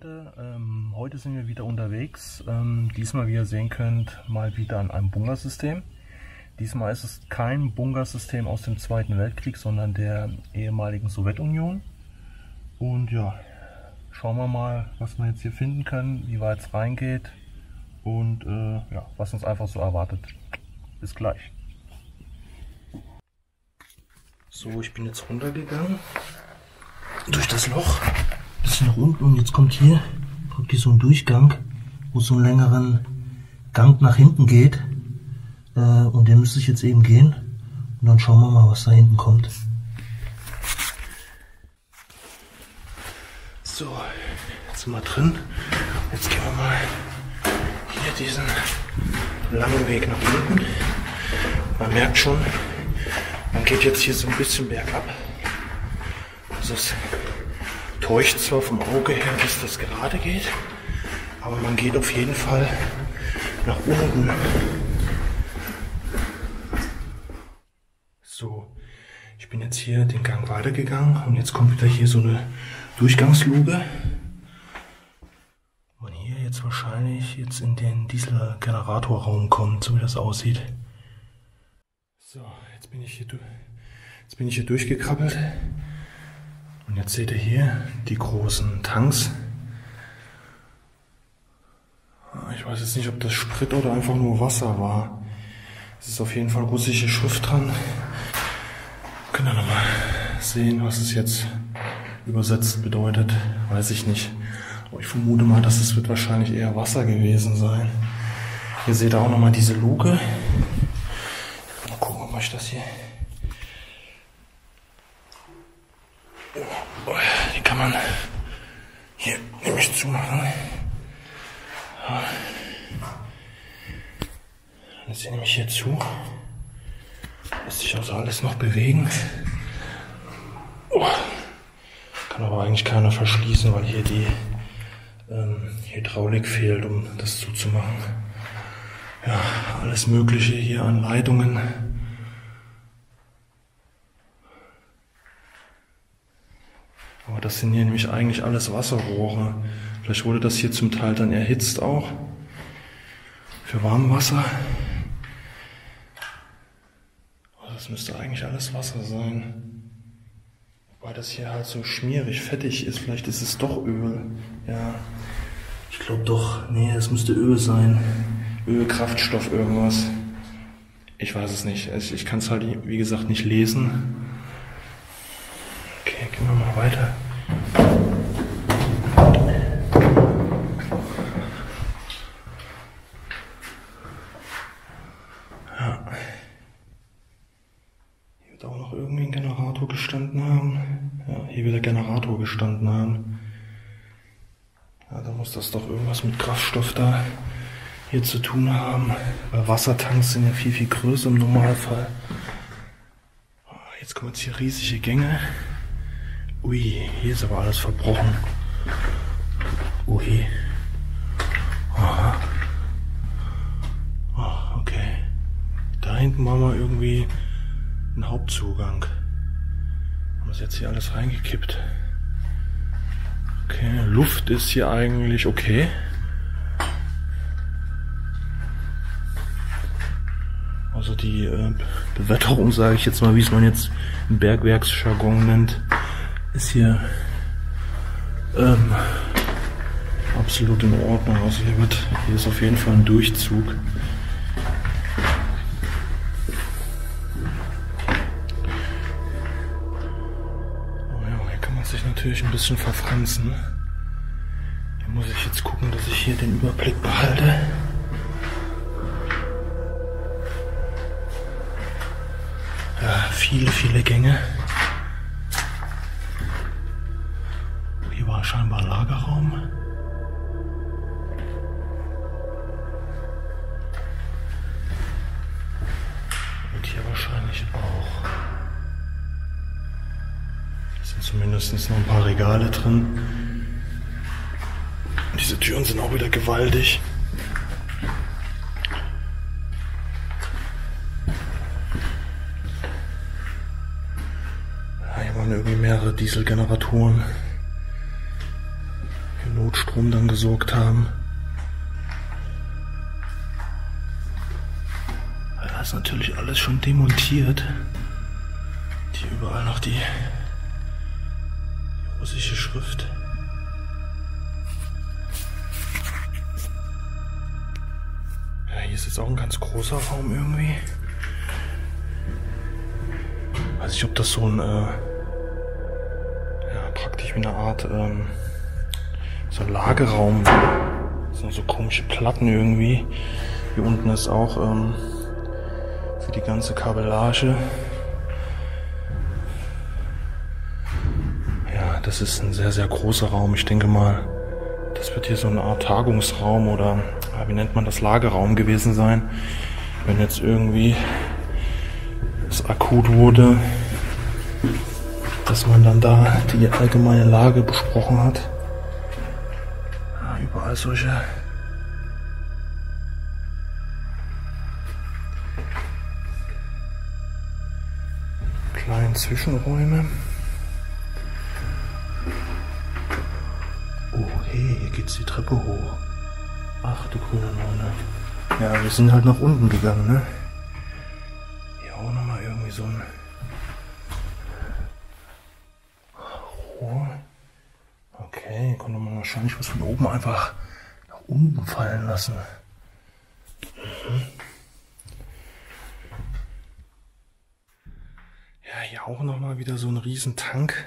Leute, heute sind wir wieder unterwegs. Diesmal, wie ihr sehen könnt, mal wieder an einem Bunkersystem. Diesmal ist es kein Bunkersystem aus dem Zweiten Weltkrieg, sondern der ehemaligen Sowjetunion. Und ja, schauen wir mal, was wir jetzt hier finden können, wie weit es reingeht und ja, was uns einfach so erwartet. Bis gleich. So, ich bin jetzt runtergegangen durch das Loch, bisschen nach unten, und jetzt kommt hier so ein Durchgang, wo es so einen längeren Gang nach hinten geht, und den müsste ich jetzt eben gehen, und dann schauen wir mal, was da hinten kommt. So, jetzt sind wir drin. Jetzt gehen wir mal hier diesen langen Weg nach unten. Man merkt schon, man geht jetzt hier so ein bisschen bergab. Also es täuscht zwar vom Auge her, dass das gerade geht, aber man geht auf jeden Fall nach unten. So, ich bin jetzt hier den Gang weitergegangen und jetzt kommt wieder hier so eine Durchgangsluke. Man hier jetzt wahrscheinlich in den Dieselgeneratorraum kommt, so wie das aussieht. So, jetzt bin ich hier durchgekrabbelt. Und jetzt seht ihr hier die großen Tanks. Ich weiß jetzt nicht, ob das Sprit oder einfach nur Wasser war. Es ist auf jeden Fall russische Schrift dran. Wir können ja nochmal sehen, was es jetzt übersetzt bedeutet. Weiß ich nicht. Aber ich vermute mal, dass es wird wahrscheinlich eher Wasser gewesen sein. Hier seht ihr auch nochmal diese Luke. Mal gucken, ob ich das hier... Die kann man hier nämlich zumachen. Dann ist sie nämlich hier zu. Lässt sich also alles noch bewegen. Kann aber eigentlich keiner verschließen, weil hier die Hydraulik fehlt, um das zuzumachen. Ja, alles Mögliche hier an Leitungen. Aber das sind hier nämlich eigentlich alles Wasserrohre. Vielleicht wurde das hier zum Teil dann erhitzt auch. Für Warmwasser. Aber das müsste eigentlich alles Wasser sein. Wobei das hier halt so schmierig, fettig ist. Vielleicht ist es doch Öl. Ja, ich glaube doch. Nee, es müsste Öl sein. Öl, Kraftstoff, irgendwas. Ich weiß es nicht. Ich kann es halt, wie gesagt, nicht lesen. Okay, gehen wir mal weiter. Ja. Hier wird auch noch irgendwie ein Generator gestanden haben. Ja, hier wird der Generator gestanden haben. Ja, da muss das doch irgendwas mit Kraftstoff da hier zu tun haben. Weil Wassertanks sind ja viel, viel größer im Normalfall. Jetzt kommen jetzt hier riesige Gänge. Ui, hier ist aber alles verbrochen. Ui. Aha. Oh, okay. Da hinten war mal irgendwie ein Hauptzugang. Haben wir jetzt hier alles reingekippt. Okay, Luft ist hier eigentlich okay. Also die Bewetterung, sage ich jetzt mal, wie es man jetzt im Bergwerksjargon nennt, ist hier absolut in Ordnung. Also hier ist auf jeden Fall ein Durchzug. Oh ja, hier kann man sich natürlich ein bisschen verfranzen. Hier muss ich jetzt gucken, dass ich hier den Überblick behalte. Ja, viele Gänge. Hier war scheinbar ein Lagerraum. Und hier wahrscheinlich auch. Es sind zumindest noch ein paar Regale drin. Diese Türen sind auch wieder gewaltig. Ja, hier waren irgendwie mehrere Dieselgeneratoren. Für Notstrom. Strom dann gesorgt haben. Da ist natürlich alles schon demontiert. Hier überall noch die russische Schrift. Ja, hier ist jetzt auch ein ganz großer Raum irgendwie. Weiß nicht, ob das so ein, ja, praktisch wie eine Art, so ein Lagerraum. Das sind so komische Platten irgendwie. Hier unten ist auch, für die ganze Kabellage. Ja, das ist ein sehr, sehr großer Raum. Ich denke mal, das wird hier so eine Art Tagungsraum oder, wie nennt man das, Lagerraum gewesen sein. Wenn jetzt irgendwie es akut wurde, dass man dann da die allgemeine Lage besprochen hat. Ja, überall solche kleinen Zwischenräume. Oh hey, hier geht's die Treppe hoch. Ach du grüne Neune. Ja, wir sind halt nach unten gegangen, ne? Hier auch nochmal irgendwie so ein Rohr. Okay, hier konnte man wahrscheinlich was von oben einfach nach unten fallen lassen. Ja, hier auch nochmal wieder so ein riesen Tank.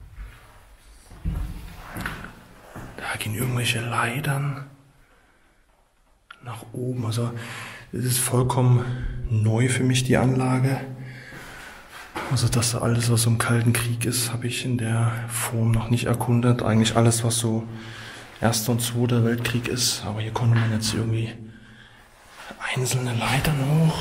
Da gehen irgendwelche Leitern nach oben. Also es ist vollkommen neu für mich, die Anlage. Also das alles, was im Kalten Krieg ist, habe ich in der Form noch nicht erkundet. Eigentlich alles, was so Erster und Zweiter Weltkrieg ist. Aber hier konnte man jetzt irgendwie einzelne Leitern hoch.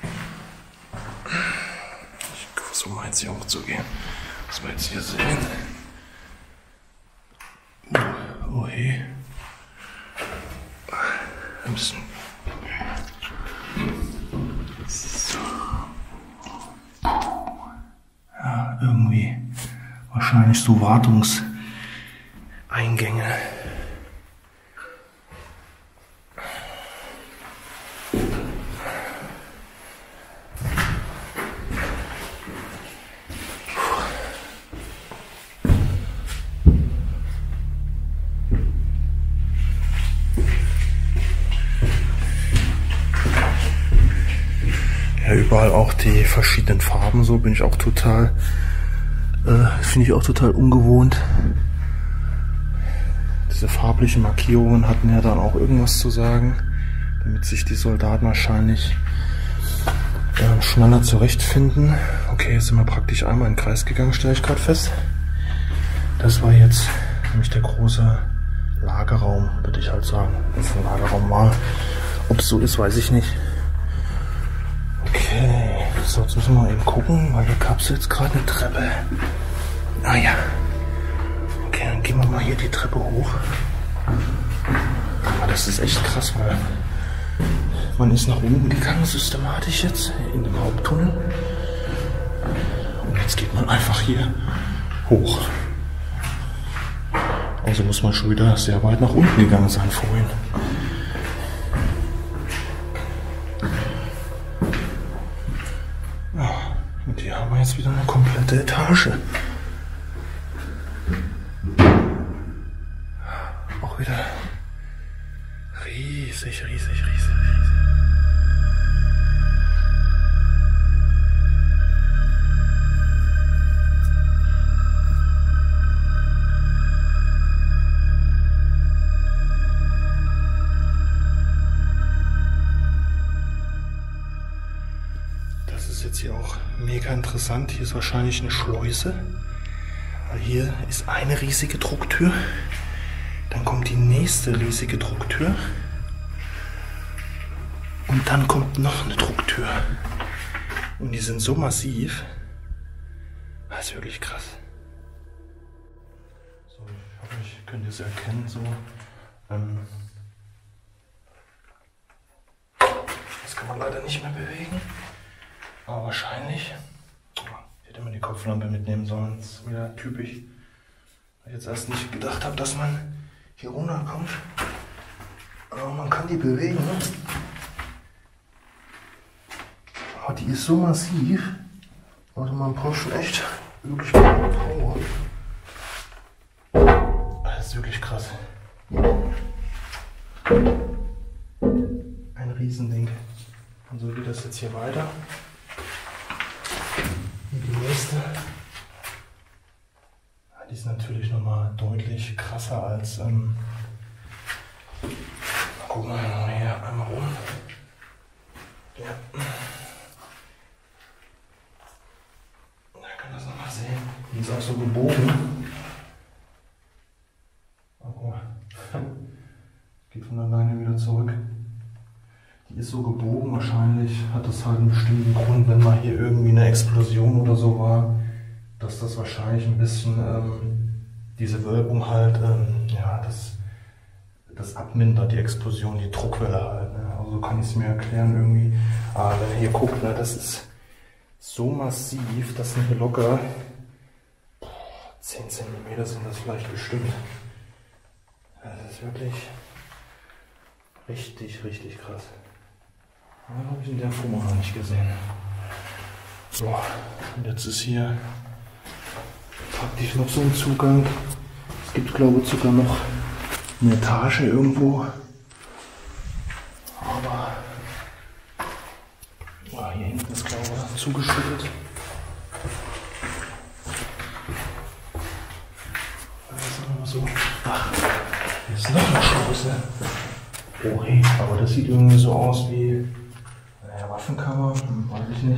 Ich versuche mal jetzt hier hochzugehen. Was wir jetzt hier sehen. Oh hey. Ein bisschen. So. Ja, irgendwie. Wahrscheinlich so Wartungseingänge. Überall auch die verschiedenen Farben, so bin ich auch total, finde ich auch total ungewohnt. Diese farblichen Markierungen hatten ja dann auch irgendwas zu sagen, damit sich die Soldaten wahrscheinlich schneller zurechtfinden. Okay, jetzt sind wir praktisch einmal in den Kreis gegangen, stelle ich gerade fest. Das war jetzt nämlich der große Lagerraum, würde ich halt sagen. Das ist ein Lagerraum war. Ob es so ist, weiß ich nicht. Okay, so jetzt müssen wir mal eben gucken, weil hier gab es jetzt gerade eine Treppe. Ah ja. Okay, dann gehen wir mal hier die Treppe hoch. Aber das ist echt krass, weil man ist nach unten gegangen, systematisch jetzt, in dem Haupttunnel. Und jetzt geht man einfach hier hoch. Also muss man schon wieder sehr weit nach unten gegangen sein vorhin. Und hier haben wir jetzt wieder eine komplette Etage. Auch wieder riesig, riesig, riesig, riesig. Das ist jetzt hier auch mega interessant. Hier ist wahrscheinlich eine Schleuse. Weil hier ist eine riesige Drucktür. Dann kommt die nächste riesige Drucktür. Und dann kommt noch eine Drucktür. Und die sind so massiv. Das ist wirklich krass. So, ich hoffe, ich könnt es erkennen. So. Das kann man leider nicht mehr bewegen. Aber wahrscheinlich hätte man die Kopflampe mitnehmen sollen. Das ist wieder typisch. Weil ich jetzt erst nicht gedacht habe, dass man hier runterkommt. Aber man kann die bewegen. Aber die ist so massiv. Also man braucht schon echt wirklich Power. Das ist wirklich krass. Ein Riesending. Und so geht das jetzt hier weiter. Und die nächste. Die ist natürlich nochmal deutlich krasser als. Gucken wir mal hier einmal rum. Ja. Da kann das nochmal sehen. Die ist auch so gebogen. Aber geht von alleine wieder zurück. Die ist so gebogen, wahrscheinlich hat das halt einen bestimmten Grund, wenn mal hier irgendwie eine Explosion oder so war, dass das wahrscheinlich ein bisschen diese Wölbung halt, ja, das abmindert, die Explosion, die Druckwelle halt. Ne? Also so kann ich es mir erklären irgendwie. Aber wenn ihr hier guckt, ne, das ist so massiv, das sind hier locker 10 cm sind das vielleicht bestimmt. Das ist wirklich richtig krass. Das habe ich in der Form noch nicht gesehen. So, und jetzt ist hier praktisch noch so ein Zugang. Es gibt, glaube ich, sogar noch eine Etage irgendwo. Aber ja, hier hinten ist, glaube ich, zugeschüttet. Das ist noch so. Ach, hier ist noch eine Chance. Oh hey, aber das sieht irgendwie so aus wie eine Waffenkammer, weiß ich nicht.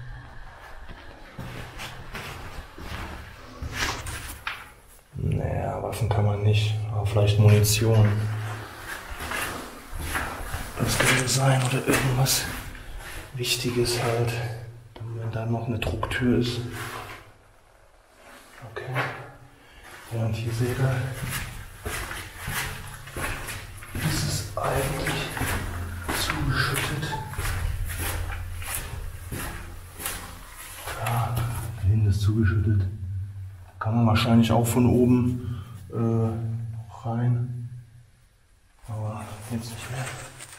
Naja, Waffen kann man nicht, aber vielleicht Munition. Das könnte sein oder irgendwas Wichtiges halt, wenn da noch eine Drucktür ist. Okay. Ja, und hier seht ihr, ist es eigentlich zugeschüttet. Ja, hier hinten ist zugeschüttet. Kann man wahrscheinlich auch von oben rein, aber jetzt nicht mehr.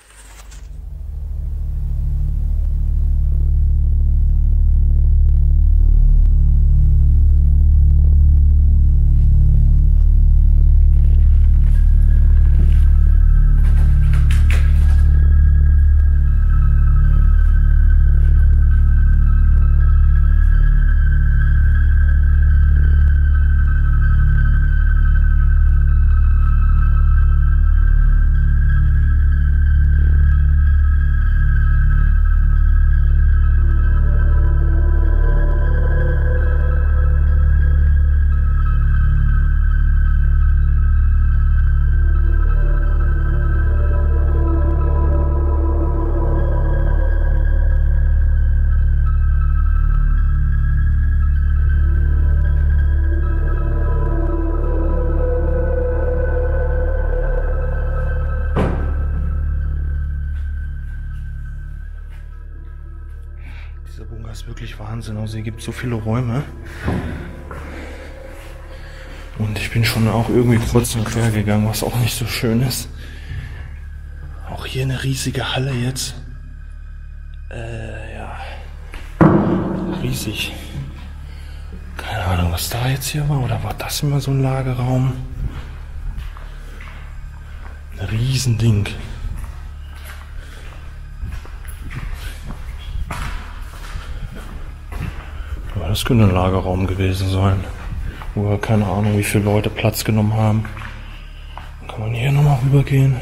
Dieser Bunker ist wirklich Wahnsinn. Also hier gibt es so viele Räume. Und ich bin schon auch irgendwie kreuz und quer gegangen, was auch nicht so schön ist. Auch hier eine riesige Halle jetzt. Ja. Riesig. Keine Ahnung, was da jetzt hier war. Oder war das immer so ein Lagerraum? Ein Riesending. Das könnte ein Lagerraum gewesen sein, wo wir keine Ahnung, wie viele Leute Platz genommen haben. Dann kann man hier nochmal rübergehen.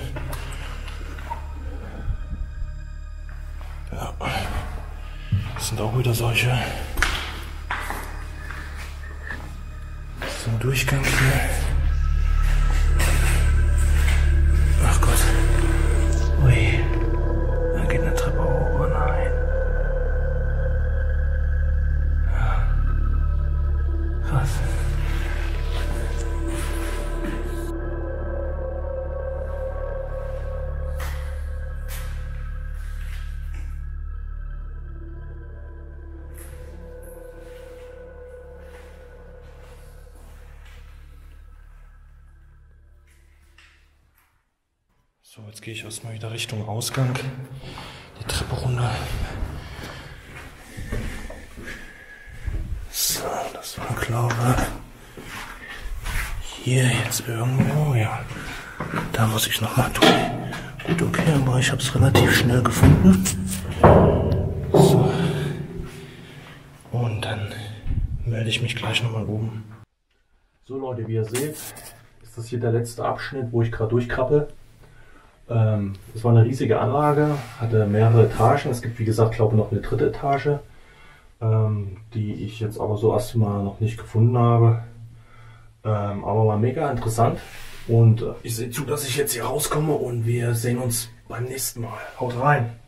Ja, das sind auch wieder solche. Das ist ein Durchgang hier. Ach Gott. Ui, da geht eine Treppe hoch. Oh nein. Krass. So, jetzt gehe ich erstmal wieder Richtung Ausgang. Die Treppe runter. So, das war, glaube ich, hier jetzt irgendwo. Ja, da muss ich nochmal durch. Gut, okay, aber ich habe es relativ schnell gefunden. So. Und dann melde ich mich gleich nochmal oben. So Leute, wie ihr seht, ist das hier der letzte Abschnitt, wo ich gerade durchkrabbel. Das war eine riesige Anlage, hatte mehrere Etagen. Es gibt, wie gesagt, glaube ich, noch eine dritte Etage, die ich jetzt aber so erstmal noch nicht gefunden habe. Aber war mega interessant. Und ich sehe zu, dass ich jetzt hier rauskomme und wir sehen uns beim nächsten Mal. Haut rein!